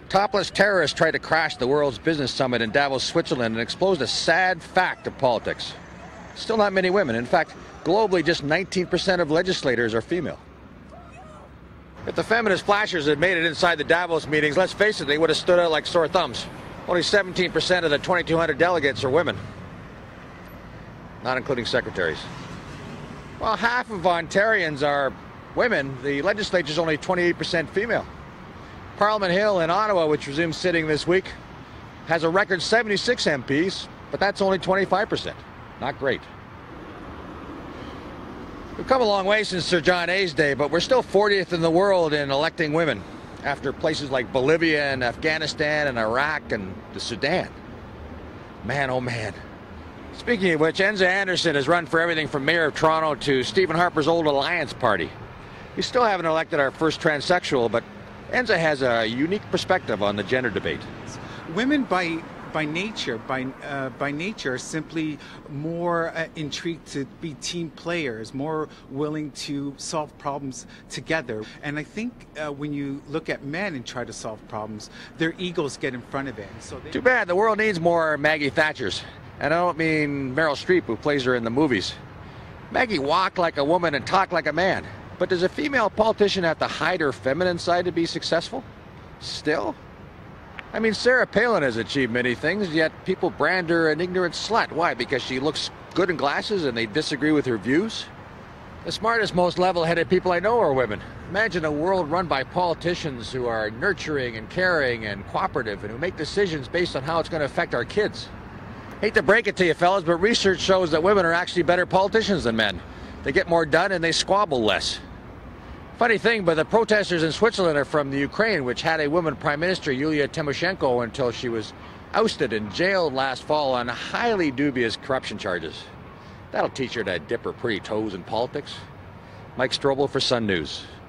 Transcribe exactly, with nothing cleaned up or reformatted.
Topless terrorists tried to crash the world's business summit in Davos, Switzerland, and exposed a sad fact of politics. Still not many women. In fact, globally, just nineteen percent of legislators are female. If the feminist flashers had made it inside the Davos meetings, let's face it, they would have stood out like sore thumbs. Only seventeen percent of the twenty-two hundred delegates are women, not including secretaries. While half of Ontarians are women, the legislature is only twenty-eight percent female. Parliament Hill in Ottawa, which resumes sitting this week, has a record seventy-six M Ps, but that's only twenty-five percent. Not great. We've come a long way since Sir John A's day, but we're still fortieth in the world in electing women, after places like Bolivia and Afghanistan and Iraq and the Sudan. Man, oh man. Speaking of which, Enza Anderson has run for everything from Mayor of Toronto to Stephen Harper's old Alliance Party. We still haven't elected our first transsexual, but Enza has a unique perspective on the gender debate. Women by by nature, by uh, by nature, are simply more uh, intrigued to be team players, more willing to solve problems together. And I think uh, when you look at men and try to solve problems, their egos get in front of it. So they... Too bad. The world needs more Maggie Thatchers. And I don't mean Meryl Streep, who plays her in the movies. Maggie walked like a woman and talked like a man. But does a female politician have to hide her feminine side to be successful? Still? I mean, Sarah Palin has achieved many things, yet people brand her an ignorant slut. Why? Because she looks good in glasses and they disagree with her views? The smartest, most level-headed people I know are women. Imagine a world run by politicians who are nurturing and caring and cooperative and who make decisions based on how it's going to affect our kids. Hate to break it to you, fellas, but research shows that women are actually better politicians than men. They get more done and they squabble less. Funny thing, but the protesters in Switzerland are from the Ukraine, which had a woman prime minister, Yulia Tymoshenko, until she was ousted and jailed last fall on highly dubious corruption charges. That'll teach her to dip her pretty toes in politics. Mike Strobel for Sun News.